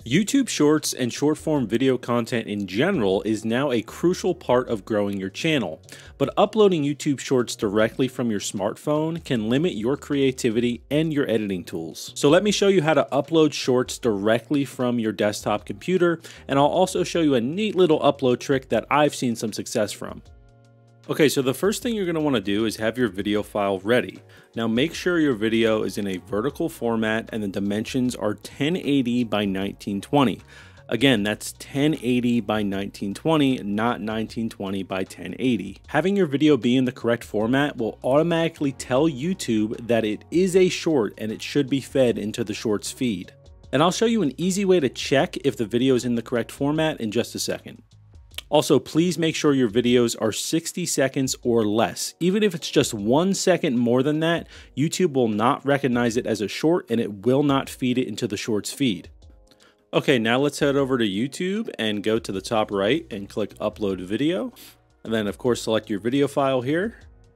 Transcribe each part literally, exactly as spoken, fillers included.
YouTube Shorts and short form video content in general is now a crucial part of growing your channel, but uploading YouTube Shorts directly from your smartphone can limit your creativity and your editing tools. So let me show you how to upload Shorts directly from your desktop computer, and I'll also show you a neat little upload trick that I've seen some success from. Okay, so the first thing you're going to want to do is have your video file ready. Now make sure your video is in a vertical format and the dimensions are ten eighty by nineteen twenty. Again, that's ten eighty by nineteen twenty, not nineteen twenty by ten eighty. Having your video be in the correct format will automatically tell YouTube that it is a short and it should be fed into the Shorts feed. And I'll show you an easy way to check if the video is in the correct format in just a second. Also, please make sure your videos are sixty seconds or less. Even if it's just one second more than that, YouTube will not recognize it as a short and it will not feed it into the Shorts feed. Okay, now let's head over to YouTube and go to the top right and click Upload Video. And then of course, select your video file here.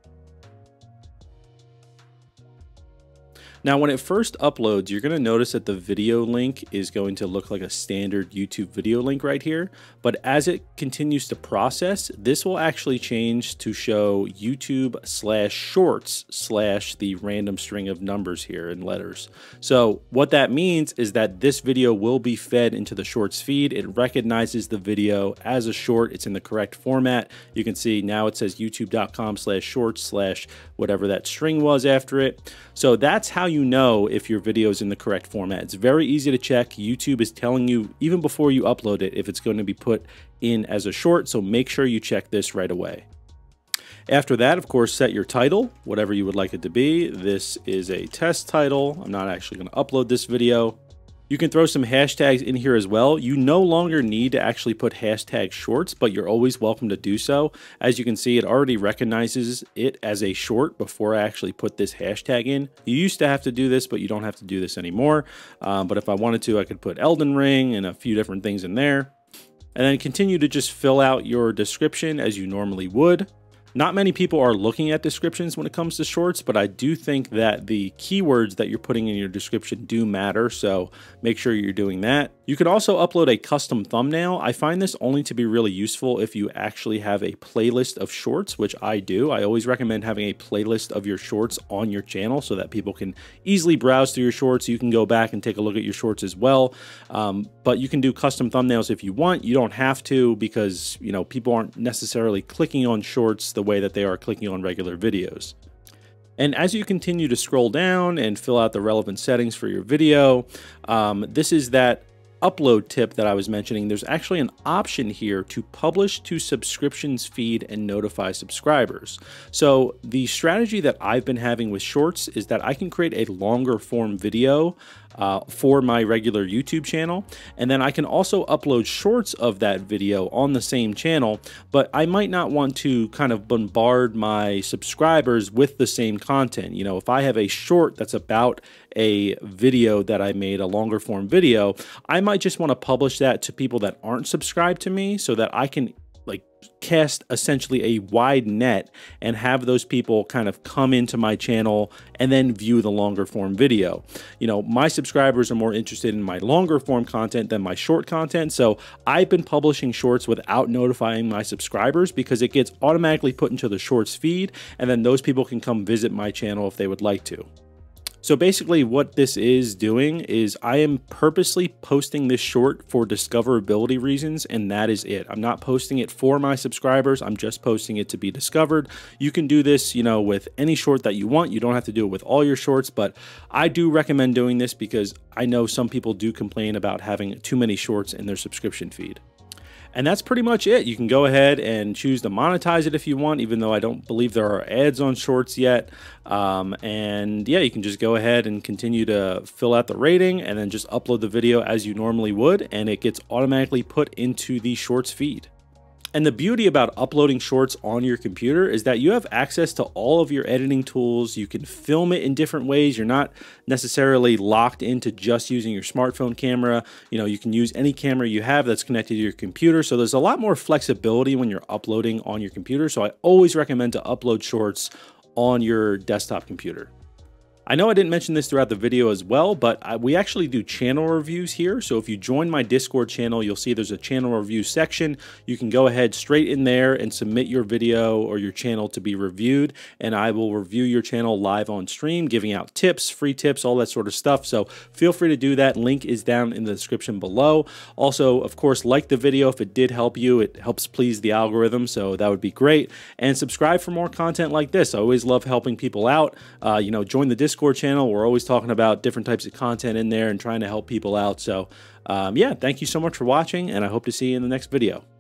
Now, when it first uploads, you're going to notice that the video link is going to look like a standard YouTube video link right here. But as it continues to process, this will actually change to show YouTube slash shorts slash the random string of numbers here in letters. So what that means is that this video will be fed into the Shorts feed. It recognizes the video as a short. It's in the correct format. You can see now it says youtube.com slash shorts slash whatever that string was after it. So that's how you know if your video is in the correct format. It's very easy to check. YouTube is telling you even before you upload it if it's going to be put in as a short, so make sure you check this right away. After that, of course, set your title, whatever you would like it to be. This is a test title. I'm not actually going to upload this video. You can throw some hashtags in here as well. You no longer need to actually put hashtag shorts, but you're always welcome to do so. As you can see, it already recognizes it as a short before I actually put this hashtag in. You used to have to do this, but you don't have to do this anymore. Um, but if I wanted to, I could put Elden Ring and a few different things in there. And then continue to just fill out your description as you normally would. Not many people are looking at descriptions when it comes to shorts, but I do think that the keywords that you're putting in your description do matter, so make sure you're doing that. You can also upload a custom thumbnail. I find this only to be really useful if you actually have a playlist of shorts, which I do. I always recommend having a playlist of your shorts on your channel so that people can easily browse through your shorts. You can go back and take a look at your shorts as well, um, but you can do custom thumbnails if you want. You don't have to because, you know, people aren't necessarily clicking on shorts the way that they are clicking on regular videos. And as you continue to scroll down and fill out the relevant settings for your video, um, this is that upload tip that I was mentioning. There's actually an option here to publish to subscriptions feed and notify subscribers. So the strategy that I've been having with shorts is that I can create a longer form video uh, for my regular YouTube channel, and then I can also upload shorts of that video on the same channel, but I might not want to kind of bombard my subscribers with the same content. You know, if I have a short that's about a video that I made, a longer form video, I might just want to publish that to people that aren't subscribed to me so that I can like cast essentially a wide net and have those people kind of come into my channel and then view the longer form video. You know, my subscribers are more interested in my longer form content than my short content. So I've been publishing shorts without notifying my subscribers because it gets automatically put into the Shorts feed, and then those people can come visit my channel if they would like to. So basically what this is doing is I am purposely posting this short for discoverability reasons, and that is it. I'm not posting it for my subscribers. I'm just posting it to be discovered. You can do this, you know, with any short that you want. You don't have to do it with all your shorts, but I do recommend doing this because I know some people do complain about having too many shorts in their subscription feed. And that's pretty much it. You can go ahead and choose to monetize it if you want, even though I don't believe there are ads on shorts yet. Um, and yeah, you can just go ahead and continue to fill out the rating and then just upload the video as you normally would, and it gets automatically put into the Shorts feed. And the beauty about uploading shorts on your computer is that you have access to all of your editing tools. You can film it in different ways. You're not necessarily locked into just using your smartphone camera. You know, you can use any camera you have that's connected to your computer. So there's a lot more flexibility when you're uploading on your computer. So I always recommend to upload shorts on your desktop computer. I know I didn't mention this throughout the video as well, but I, we actually do channel reviews here. So if you join my Discord channel, you'll see there's a channel review section. You can go ahead straight in there and submit your video or your channel to be reviewed, and I will review your channel live on stream, giving out tips, free tips, all that sort of stuff. So feel free to do that. Link is down in the description below. Also, of course, like the video if it did help you. It helps please the algorithm, so that would be great. And subscribe for more content like this. I always love helping people out. Uh, you know, join the Discord Discord channel. We're always talking about different types of content in there and trying to help people out. So um, yeah, thank you so much for watching, and I hope to see you in the next video.